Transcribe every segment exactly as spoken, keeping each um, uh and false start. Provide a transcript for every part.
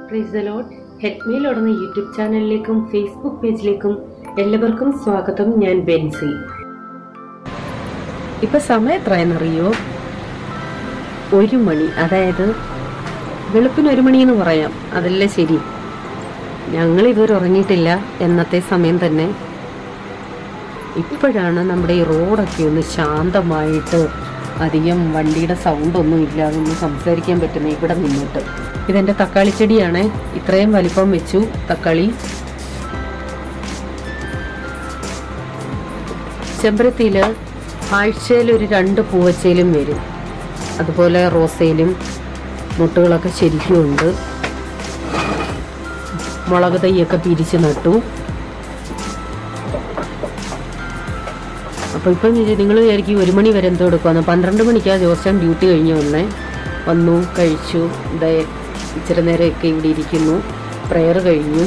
Praise the Lord. ഹെഡ്മീൽ ഉടനെ YouTube ചാനലിലേക്കും Facebook പേജിലേക്കും എല്ലാവർക്കും സ്വാഗതം. ഞാൻ ബെൻസി. ഇപ്പൊ സമയം എത്രയെന്നറിയോ? ഒരു മണി. അതായത് വെളുപ്പിന് ഒരു മണി എന്ന് പറയാം, അതല്ലേ ശരി. ഞങ്ങൾ ഇതുവരെ ഉറങ്ങിയിട്ടില്ല എന്നത്തെ സമയം തന്നെ. ഇപ്പോഴാണ് നമ്മുടെ ഈ റോഡൊക്കെ ഒന്ന് ശാന്തമായിട്ട് അധികം വണ്ടിയുടെ സൗണ്ടൊന്നും ഇല്ലാതെ ഒന്ന് സംസാരിക്കാൻ പറ്റുന്നത് ഇവിടെ നിന്നിട്ട്. ഇതെൻ്റെ തക്കാളി ചെടിയാണ്. ഇത്രയും വലിപ്പം വെച്ചു തക്കാളി. ചെമ്പരത്തിയിൽ ആഴ്ചയിൽ ഒരു രണ്ട് പൂവച്ചയിലും വരും. അതുപോലെ റോസയിലും മുട്ടുകളൊക്കെ ശരിക്കും ഉണ്ട്. മുളക് തൈയൊക്കെ പിരിച്ച് നട്ടു. അപ്പോൾ ഇപ്പം നിങ്ങൾ വിചാരിക്കും ഒരു മണി വരെ എന്തോ എടുക്കുമെന്ന്. പന്ത്രണ്ട് മണിക്കാണ് ജോസൻ ഡ്യൂട്ടി കഴിഞ്ഞ് വന്നേ. വന്നു, കഴിച്ചു, ഇതേ ഇച്ചിരി നേരമൊക്കെ ഇവിടെ ഇരിക്കുന്നു. പ്രെയർ കഴിഞ്ഞു.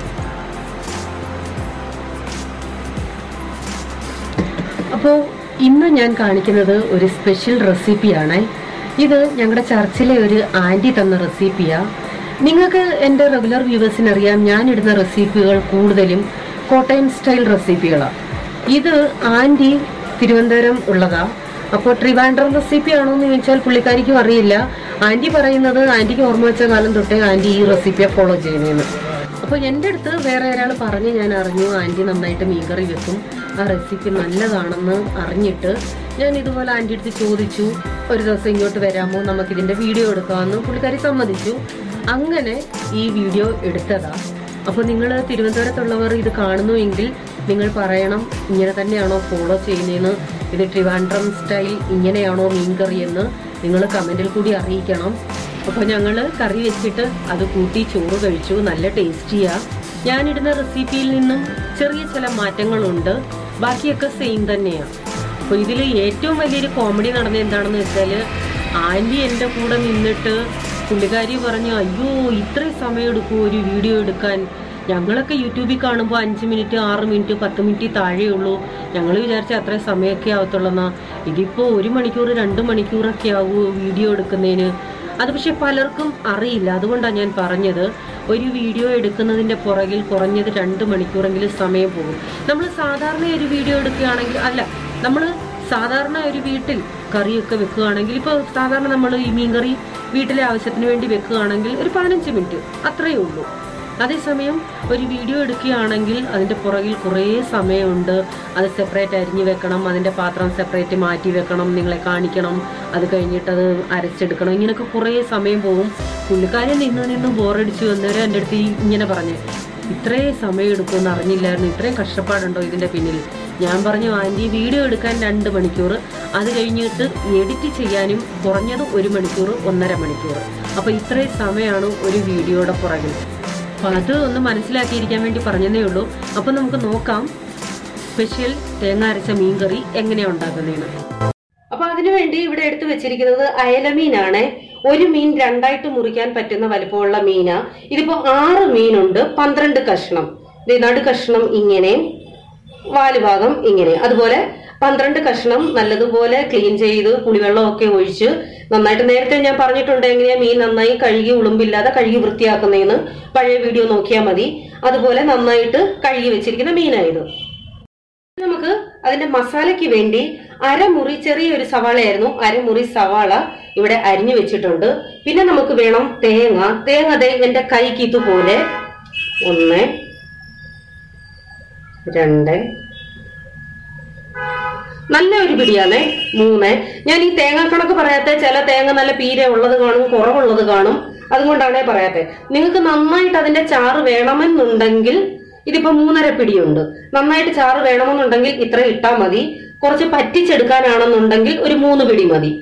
അപ്പോൾ ഇന്ന് ഞാൻ കാണിക്കുന്നത് ഒരു സ്പെഷ്യൽ റെസിപ്പിയാണ്. ഇത് ഞങ്ങളുടെ ചർച്ചിലെ ഒരു ആൻറ്റി തന്ന റെസിപ്പിയാണ്. നിങ്ങൾക്ക് എൻ്റെ റെഗുലർ വ്യൂവേഴ്സിനറിയാം, ഞാനിടുന്ന റെസിപ്പികൾ കൂടുതലും കോട്ടയം സ്റ്റൈൽ റെസിപ്പികളാണ്. ഇത് ആൻറ്റി തിരുവനന്തപുരം ഉള്ളതാ. അപ്പോൾ ട്രിവാൻഡ്രം റെസിപ്പി ആണോ എന്ന് ചോദിച്ചാൽ പുള്ളിക്കാരിക്കും അറിയില്ല. ആൻറ്റി പറയുന്നത് ആൻറ്റിക്ക് ഓർമ്മ വെച്ച കാലം തൊട്ടേ ആൻറ്റി ഈ റെസിപ്പിയെ ഫോളോ ചെയ്യുന്നതെന്ന്. അപ്പോൾ എൻ്റെ അടുത്ത് വേറെ ഒരാൾ പറഞ്ഞ് ഞാൻ അറിഞ്ഞു ആൻറ്റി നന്നായിട്ട് മീൻകറി വെക്കും, ആ റെസിപ്പി നല്ലതാണെന്ന് അറിഞ്ഞിട്ട് ഞാൻ ഇതുപോലെ ആൻറ്റി അടുത്ത് ചോദിച്ചു, ഒരു ദിവസം ഇങ്ങോട്ട് വരാമോ, നമുക്കിതിൻ്റെ വീഡിയോ എടുക്കാമെന്ന്. പുള്ളിക്കാരി സമ്മതിച്ചു. അങ്ങനെ ഈ വീഡിയോ എടുത്തതാ. അപ്പോൾ നിങ്ങൾ തിരുവനന്തപുരത്തുള്ളവർ ഇത് കാണുന്നുവെങ്കിൽ നിങ്ങൾ പറയണം, ഇങ്ങനെ തന്നെയാണോ ഫോളോ ചെയ്യുന്നതെന്ന്, ഇത് ട്രിവാൻഡ്രം സ്റ്റൈൽ ഇങ്ങനെയാണോ മീൻകറി എന്ന് നിങ്ങൾ കമൻറ്റിൽ കൂടി അറിയിക്കണം. അപ്പോൾ ഞങ്ങൾ കറി വെച്ചിട്ട് അത് കൂട്ടി ചോറ് കഴിച്ചു. നല്ല ടേസ്റ്റിയാണ്. ഞാനിടുന്ന റെസിപ്പിയിൽ നിന്നും ചെറിയ ചില മാറ്റങ്ങളുണ്ട്, ബാക്കിയൊക്കെ സെയിം തന്നെയാണ്. അപ്പോൾ ഇതിൽ ഏറ്റവും വലിയൊരു കോമഡി നടന്നത് എന്താണെന്ന് വെച്ചാൽ, ആൻറ്റി എൻ്റെ കൂടെ നിന്നിട്ട് പുള്ളിക്കാരി പറഞ്ഞു, അയ്യോ ഇത്രയും സമയം എടുക്കുമോ ഒരു വീഡിയോ എടുക്കാൻ? ഞങ്ങളൊക്കെ യൂട്യൂബിൽ കാണുമ്പോൾ അഞ്ച് മിനിറ്റ് ആറ് മിനിറ്റ് പത്ത് മിനിറ്റ് താഴെ ഉള്ളൂ. ഞങ്ങൾ വിചാരിച്ച അത്രയും സമയമൊക്കെ ആവത്തുള്ളൂ. ഇതിപ്പോൾ ഒരു മണിക്കൂർ രണ്ട് മണിക്കൂറൊക്കെ ആവൂ വീഡിയോ എടുക്കുന്നതിന്. അത് പക്ഷെ പലർക്കും അറിയില്ല. അതുകൊണ്ടാണ് ഞാൻ പറഞ്ഞത്, ഒരു വീഡിയോ എടുക്കുന്നതിൻ്റെ പുറകിൽ കുറഞ്ഞത് രണ്ട് മണിക്കൂറെങ്കിലും സമയം പോകും. നമ്മൾ സാധാരണ ഒരു വീഡിയോ എടുക്കുകയാണെങ്കിൽ, അല്ല നമ്മൾ സാധാരണ ഒരു വീട്ടിൽ കറിയൊക്കെ വെക്കുകയാണെങ്കിൽ, ഇപ്പോൾ സാധാരണ നമ്മൾ ഈ മീൻകറി വീട്ടിലെ ആവശ്യത്തിന് വേണ്ടി വെക്കുകയാണെങ്കിൽ ഒരു പതിനഞ്ച് മിനിറ്റ് അത്രയേ ഉള്ളൂ. അതേസമയം ഒരു വീഡിയോ എടുക്കുകയാണെങ്കിൽ അതിൻ്റെ പുറകിൽ കുറേ സമയമുണ്ട്. അത് സെപ്പറേറ്റ് അരിഞ്ഞു വെക്കണം, അതിൻ്റെ പാത്രം സെപ്പറേറ്റ് മാറ്റി വെക്കണം, നിങ്ങളെ കാണിക്കണം, അത് കഴിഞ്ഞിട്ടത് അരച്ചെടുക്കണം. ഇങ്ങനെയൊക്കെ കുറേ സമയം പോകും. പുള്ളിക്കാരെ നിന്ന് നിന്ന് ബോറടിച്ചു വന്നവരെ എൻ്റെ അടുത്ത് ഇങ്ങനെ പറഞ്ഞ്, ഇത്രയും സമയം എടുക്കുമെന്ന് അറിഞ്ഞില്ലായിരുന്നു, ഇത്രയും കഷ്ടപ്പാടുണ്ടോ ഇതിൻ്റെ പിന്നിൽ. ഞാൻ പറഞ്ഞു, ആൻറ്റി വീഡിയോ എടുക്കാൻ രണ്ട് മണിക്കൂർ, അത് കഴിഞ്ഞിട്ട് എഡിറ്റ് ചെയ്യാനും കുറഞ്ഞത് ഒരു മണിക്കൂർ ഒന്നര മണിക്കൂർ. അപ്പോൾ ഇത്രയും സമയമാണ് ഒരു വീഡിയോയുടെ പുറകിൽ. അപ്പോൾ അത് ഒന്ന് മനസ്സിലാക്കിയിരിക്കാൻ വേണ്ടി പറഞ്ഞതേ ഉള്ളൂ. അപ്പോൾ നമുക്ക് നോക്കാം സ്പെഷ്യൽ തേങ്ങ അരച്ച മീൻകറി എങ്ങനെയാണ് ഉണ്ടാക്കുന്നതെന്ന്. അപ്പോൾ അതിനുവേണ്ടി ഇവിടെ എടുത്തു വെച്ചിരിക്കുന്നത് അയലമീനാണ്. ഒരു മീൻ രണ്ടായിട്ട് മുറിക്കാൻ പറ്റുന്ന വലിപ്പമുള്ള മീനാ. ഇതിപ്പോ ആറ് മീനുണ്ട്, പന്ത്രണ്ട് കഷ്ണം. നടു കഷ്ണം ഇങ്ങനെ, വാലുഭാഗം ഇങ്ങനെ, അതുപോലെ പന്ത്രണ്ട് കഷ്ണം നല്ലതുപോലെ ക്ലീൻ ചെയ്ത് പുളിവെള്ളമൊക്കെ ഒഴിച്ച് നന്നായിട്ട്, നേരത്തെ ഞാൻ പറഞ്ഞിട്ടുണ്ട് എങ്ങനെയാ മീൻ നന്നായി കഴുകി ഉളുമ്പില്ലാതെ കഴുകി വൃത്തിയാക്കുന്നതെന്ന്. പഴയ വീഡിയോ നോക്കിയാൽ മതി. അതുപോലെ നന്നായിട്ട് കഴുകി വെച്ചിരിക്കുന്ന മീനായത്. നമുക്ക് അതിന്റെ മസാലയ്ക്ക് വേണ്ടി അരമുറി, ചെറിയൊരു സവാളയായിരുന്നു, അരമുറി സവാള ഇവിടെ അരിഞ്ഞു വെച്ചിട്ടുണ്ട്. പിന്നെ നമുക്ക് വേണം തേങ്ങ. തേങ്ങ അതേ എന്റെ കൈക്ക് ഇതുപോലെ ഒന്ന് രണ്ട്, നല്ല ഒരു പിടിയാണ്, മൂന്ന്. ഞാൻ ഈ തേങ്ങ കണക്ക് പറയാത്ത, ചില തേങ്ങ നല്ല പീര ഉള്ളത് കാണും, കുറവുള്ളത് കാണും, അതുകൊണ്ടാണേ പറയാത്തെ. നിങ്ങൾക്ക് നന്നായിട്ട് അതിന്റെ ചാറ് വേണമെന്നുണ്ടെങ്കിൽ ഇതിപ്പോ മൂന്നര പിടിയുണ്ട്. നന്നായിട്ട് ചാറ് വേണമെന്നുണ്ടെങ്കിൽ ഇത്ര ഇട്ടാൽ മതി. കുറച്ച് പറ്റിച്ചെടുക്കാനാണെന്നുണ്ടെങ്കിൽ ഒരു മൂന്ന് പിടി മതി.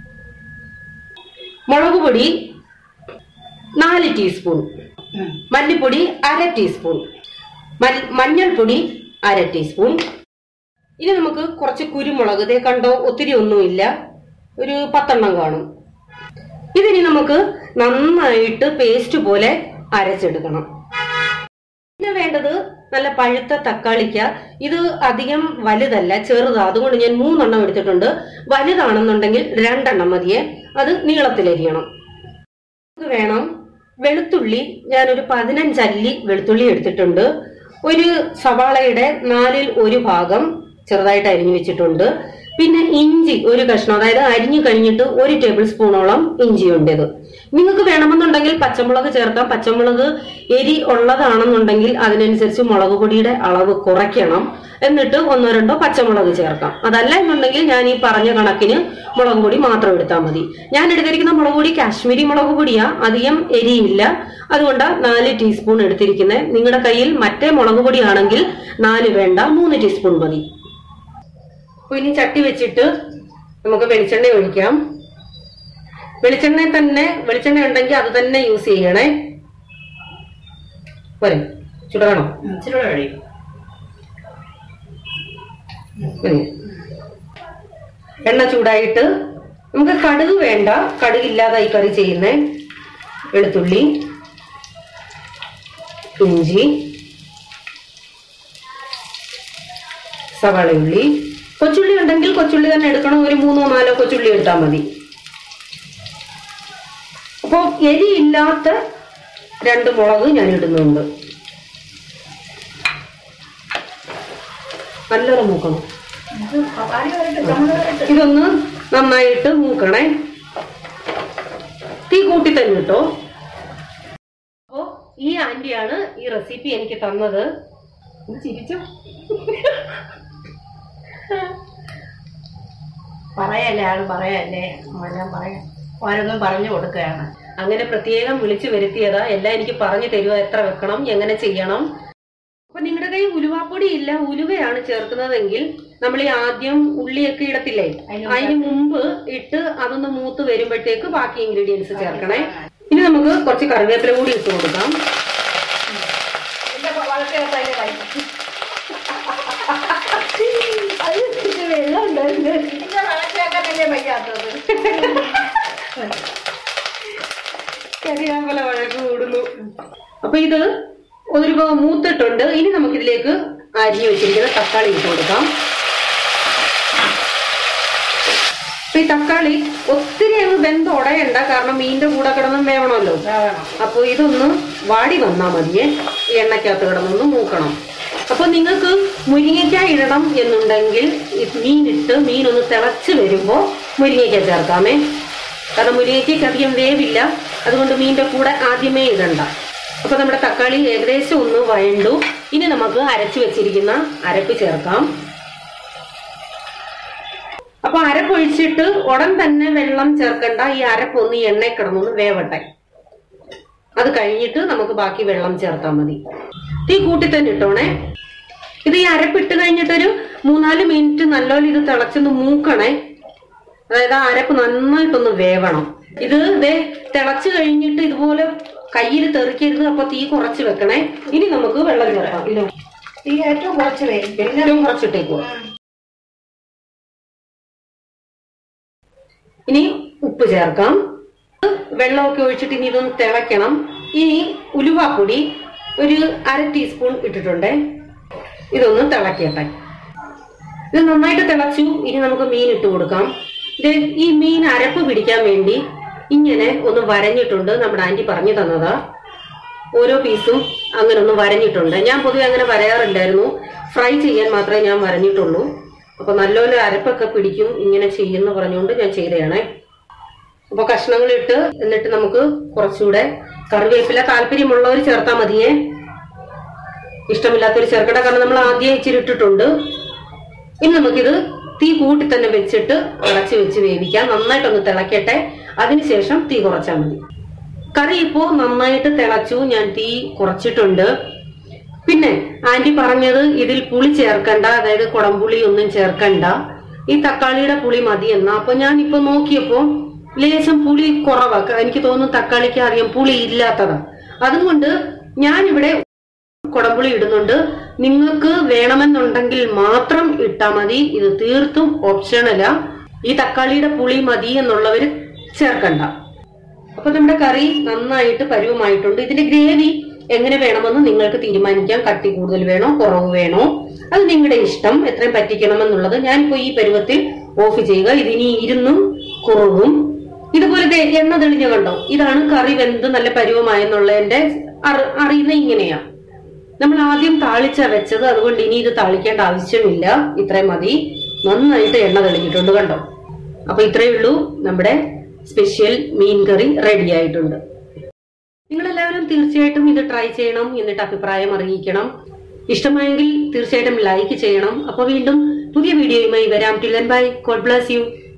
മുളക് പൊടി നാല് ടീസ്പൂൺ, മല്ലിപ്പൊടി അര ടീസ്പൂൺ, മഞ്ഞൾപ്പൊടി അര ടീസ്പൂൺ. ഇനി നമുക്ക് കുറച്ച് കുരുമുളക്, ഇതേ കണ്ടോ, ഒത്തിരി ഒന്നുമില്ല, ഒരു പത്തെണ്ണം കാണും. ഇതിനി നമുക്ക് നന്നായിട്ട് പേസ്റ്റ് പോലെ അരച്ചെടുക്കണം. പിന്നെ വേണ്ടത് നല്ല പഴുത്ത തക്കാളിക്ക. ഇത് അധികം വലുതല്ല, ചെറുതാ, അതുകൊണ്ട് ഞാൻ മൂന്നെണ്ണം എടുത്തിട്ടുണ്ട്. വലുതാണെന്നുണ്ടെങ്കിൽ രണ്ടെണ്ണം മതിയെ, അത് നീളത്തിലരിയണം. വേണം വെളുത്തുള്ളി ഞാനൊരു പതിനഞ്ചല്ലി വെളുത്തുള്ളി എടുത്തിട്ടുണ്ട്. ഒരു സവാളയുടെ നാലിൽ ഒരു ഭാഗം ചെറുതായിട്ട് അരിഞ്ഞു വെച്ചിട്ടുണ്ട്. പിന്നെ ഇഞ്ചി ഒരു കഷ്ണം, അതായത് അരിഞ്ഞു കഴിഞ്ഞിട്ട് ഒരു ടേബിൾ സ്പൂണോളം ഇഞ്ചി ഉണ്ടത്. നിങ്ങൾക്ക് വേണമെന്നുണ്ടെങ്കിൽ പച്ചമുളക് ചേർക്കാം. പച്ചമുളക് എരി ഉള്ളതാണെന്നുണ്ടെങ്കിൽ അതിനനുസരിച്ച് മുളക് പൊടിയുടെ അളവ് കുറയ്ക്കണം. എന്നിട്ട് ഒന്നോ രണ്ടോ പച്ചമുളക് ചേർക്കാം. അതല്ല എന്നുണ്ടെങ്കിൽ ഞാൻ ഈ പറഞ്ഞ കണക്കിന് മുളക് പൊടി മാത്രം എടുത്താൽ മതി. ഞാൻ എടുത്തിരിക്കുന്ന മുളക് പൊടി കാശ്മീരി മുളക് പൊടിയാ, അധികം എരിയില്ല. അതുകൊണ്ട് നാല് ടീസ്പൂൺ എടുത്തിരിക്കുന്നത്. നിങ്ങളുടെ കയ്യിൽ മറ്റേ മുളക് പൊടിയാണെങ്കിൽ നാല് വേണ്ട, മൂന്ന് ടീസ്പൂൺ മതി. അപ്പൊ ഇനി ചട്ടി വെച്ചിട്ട് നമുക്ക് വെളിച്ചെണ്ണ ഒഴിക്കാം. വെളിച്ചെണ്ണ തന്നെ വെളിച്ചെണ്ണ ഉണ്ടെങ്കിൽ അത് തന്നെ യൂസ് ചെയ്യണേ. പോരെ, ചുടണോ? എണ്ണ ചൂടായിട്ട് നമുക്ക് കടുക് വേണ്ട, കടുകില്ലാതെ ഈ കറി ചെയ്യുന്നേ. വെളുത്തുള്ളി, ഇഞ്ചി, സവാളയുള്ളി, കൊച്ചുള്ളി ഉണ്ടെങ്കിൽ കൊച്ചുള്ളി തന്നെ എടുക്കണം. ഒരു മൂന്നോ നാലോ കൊച്ചുള്ളി എടുത്താൽ മതി. അപ്പൊ എരിയില്ലാത്ത രണ്ട് മുളക് ഞാൻ ഇടുന്നുണ്ട്. നല്ലോണം മൂക്കണം. ഇതൊന്ന് നന്നായിട്ട് മൂക്കണേ. തീ കൂട്ടി തന്നെ കേട്ടോ. അപ്പോ ഈ ആന്റിയാണ് ഈ റെസിപ്പി എനിക്ക് തന്നത്. ചിരിച്ചു പറയല്ലേ, ആള് പറയല്ലേ, എല്ലാം പറയാം. ഓരോന്നും പറഞ്ഞു കൊടുക്കുകയാണ്. അങ്ങനെ പ്രത്യേകം വിളിച്ചു വരുത്തിയതാ. എല്ലാം എനിക്ക് പറഞ്ഞു തരുക, എത്ര വെക്കണം, എങ്ങനെ ചെയ്യണം. അപ്പൊ നിങ്ങളുടെ കയ്യിൽ ഉലുവാപ്പൊടി ഇല്ല, ഉലുവയാണ് ചേർക്കുന്നതെങ്കിൽ നമ്മൾ ഈ ആദ്യം ഉള്ളിയൊക്കെ ഇടത്തില്ലേ, അതിന് മുമ്പ് ഇട്ട് അതൊന്ന് മൂത്ത് വരുമ്പോഴത്തേക്ക് ബാക്കി ഇൻഗ്രീഡിയൻസ് ചേർക്കണേ. ഇനി നമുക്ക് കുറച്ച് കറിവേപ്പില കൂടി ഇട്ട് കൊടുക്കാം. വെള്ളം കരിയാമ്പല വഴക്ക് കൂടുന്നു. അപ്പൊ ഇത് ഒരു മൂത്തിട്ടുണ്ട്. ഇനി നമുക്കിതിലേക്ക് അരിഞ്ഞു വെച്ചിരിക്കുന്ന തക്കാളി ഇട്ട് കൊടുക്കാം. ഈ തക്കാളി ഒത്തിരി അങ്ങ് വെന്ത് ഉടയണ്ട, കാരണം മീനിന്റെ കൂടെ കിടന്നും വേണമല്ലോ. അപ്പൊ ഇതൊന്ന് വാടി വന്നാ മതിയേ. ഈ എണ്ണയ്ക്കകത്ത് കിടന്നൊന്ന് മൂക്കണം. അപ്പൊ നിങ്ങൾക്ക് മുരിങ്ങയ്ക്ക ഇടണം എന്നുണ്ടെങ്കിൽ മീനിട്ട് മീനൊന്ന് തിളച്ച് വരുമ്പോ മുരിങ്ങയ്ക്ക ചേർക്കാമേ. കാരണം മുരിങ്ങയ്ക്ക് അധികം വേവില്ല, അതുകൊണ്ട് മീനിന്റെ കൂടെ ആദ്യമേ ഇടണ്ട. അപ്പൊ നമ്മുടെ തക്കാളി ഏകദേശം ഒന്ന് വഴണ്ടു. ഇനി നമുക്ക് അരച്ചു വെച്ചിരിക്കുന്ന അരപ്പ് ചേർക്കാം. അപ്പൊ അരപ്പൊഴിച്ചിട്ട് ഉടൻ തന്നെ വെള്ളം ചേർക്കണ്ട. ഈ അരപ്പൊന്ന് ഈ എണ്ണയിൽ കിടന്നൊന്ന് വേവട്ടെ. അത് കഴിഞ്ഞിട്ട് നമുക്ക് ബാക്കി വെള്ളം ചേർത്താൽ മതി. തീ കൂട്ടി തന്നെ ഇട്ടോണേ. ഇത് ഈ അരപ്പിട്ട് കഴിഞ്ഞിട്ടൊരു മൂന്നാല് മിനിറ്റ് നല്ലോണം ഇത് തിളച്ചൊന്ന് മൂക്കണേ. അതായത് ആ അരപ്പ് നന്നായിട്ടൊന്ന് വേവണം. ഇത് ഇതേ തിളച്ചു കഴിഞ്ഞിട്ട് ഇതുപോലെ കയ്യിൽ തെറിക്കരുത്. അപ്പൊ തീ കുറച്ച് വെക്കണേ. ഇനി നമുക്ക് വെള്ളം ചേർക്കാം. ഇല്ല, തീ ഏറ്റവും കുറച്ച് ഏറ്റവും കുറച്ചിട്ടേക്കോ. ഇനി ഉപ്പ് ചേർക്കാം. വെള്ളമൊക്കെ ഒഴിച്ചിട്ട് ഇനി ഇതൊന്ന് തിളയ്ക്കണം. ഇനി ഉലുവാപ്പൊടി ഒരു അര ടീസ്പൂൺ ഇട്ടിട്ടുണ്ടേ. ഇതൊന്ന് തിളക്കട്ടെ. ഇത് നന്നായിട്ട് തിളച്ചു. ഇനി നമുക്ക് മീൻ ഇട്ട് കൊടുക്കാം. ഇത് ഈ മീൻ അരപ്പ് പിടിക്കാൻ വേണ്ടി ഇങ്ങനെ ഒന്ന് വരഞ്ഞിട്ടുണ്ട്. നമ്മുടെ ആന്റി പറഞ്ഞു തന്നതാ. ഓരോ പീസും അങ്ങനെ ഒന്ന് വരഞ്ഞിട്ടുണ്ട്. ഞാൻ പൊതുവെ അങ്ങനെ വരയാറില്ലായിരുന്നു. ഫ്രൈ ചെയ്യാൻ മാത്രമേ ഞാൻ വരഞ്ഞിട്ടുള്ളൂ. അപ്പൊ നല്ലപോലെ അരപ്പൊക്കെ പിടിക്കും ഇങ്ങനെ ചെയ്യുന്നു പറഞ്ഞുകൊണ്ട് ഞാൻ ചെയ്തതാണേ. അപ്പൊ കഷ്ണങ്ങളിട്ട് എന്നിട്ട് നമുക്ക് കുറച്ചുകൂടെ കറിവേപ്പില താല്പര്യമുള്ളവർ ചേർത്താൽ മതിയേ. ഇഷ്ടമില്ലാത്തവർ ചേർക്കണ്ട, കാരണം നമ്മൾ ആദ്യം ഇച്ചിരി ഇട്ടിട്ടുണ്ട്. ഇനി നമുക്കിത് തീ കൂട്ടി തന്നെ വെച്ചിട്ട് അടച്ചു വെച്ച് വേവിക്കാം. നന്നായിട്ടൊന്ന് തിളക്കട്ടെ. അതിനുശേഷം തീ കുറച്ചാൽ മതി. കറി ഇപ്പോ നന്നായിട്ട് തിളച്ചു. ഞാൻ തീ കുറച്ചിട്ടുണ്ട്. പിന്നെ ആന്റി പറഞ്ഞത് ഇതിൽ പുളി ചേർക്കണ്ട, അതായത് കുടംപുളി ഒന്നും ചേർക്കണ്ട, ഈ തക്കാളിയുടെ പുളി മതി എന്നാ. അപ്പൊ ഞാൻ ഇപ്പൊ നോക്കിയപ്പോ ലേശം പുളി കുറവാ. എനിക്ക് തോന്നുന്നു തക്കാളിക്ക് അധികം പുളി ഇല്ലാത്തതാ. അതുകൊണ്ട് ഞാനിവിടെ കുടംപുളി ഇടുന്നുണ്ട്. നിങ്ങൾക്ക് വേണമെന്നുണ്ടെങ്കിൽ മാത്രം ഇട്ടാ മതി. ഇത് തീർത്തും ഓപ്ഷണലാ. ഈ തക്കാളിയുടെ പുളി മതി എന്നുള്ളവര് ചേർക്കണ്ട. അപ്പൊ നമ്മുടെ കറി നന്നായിട്ട് പരുവമായിട്ടുണ്ട്. ഇതിന്റെ ഗ്രേവി എങ്ങനെ വേണമെന്ന് നിങ്ങൾക്ക് തീരുമാനിക്കാം. കട്ടി കൂടുതൽ വേണോ കുറവ് വേണോ അത് നിങ്ങളുടെ ഇഷ്ടം. എത്രയും പറ്റിക്കണം എന്നുള്ളത്. ഞാനിപ്പോ ഈ പരുവത്തിൽ ഓഫ് ചെയ്യുക. ഇതിനി ഇരുന്നും കുറവും. ഇതുപോലത്തെ എണ്ണ തെളിഞ്ഞ കണ്ടോ, ഇതാണ് കറി വെന്ത് നല്ല പരുവമായെന്നുള്ളതിന്റെ അറിയുന്ന ഇങ്ങനെയാ. നമ്മൾ ആദ്യം താളിച്ച വെച്ചത്, അതുകൊണ്ട് ഇനി ഇത് താളിക്കേണ്ട ആവശ്യമില്ല. ഇത്രയും മതി. നന്നായിട്ട് എണ്ണ തെളിഞ്ഞിട്ടുണ്ട് കണ്ടോ. അപ്പൊ ഇത്രയേ ഉള്ളൂ, നമ്മുടെ സ്പെഷ്യൽ മീൻ കറി റെഡി ആയിട്ടുണ്ട്. നിങ്ങളെല്ലാവരും തീർച്ചയായിട്ടും ഇത് ട്രൈ ചെയ്യണം, എന്നിട്ട് അഭിപ്രായം അറിയിക്കണം. ഇഷ്ടമായെങ്കിൽ തീർച്ചയായിട്ടും ലൈക്ക് ചെയ്യണം. അപ്പൊ വീണ്ടും പുതിയ വീഡിയോയുമായി വരാം. Till then bye, God bless U.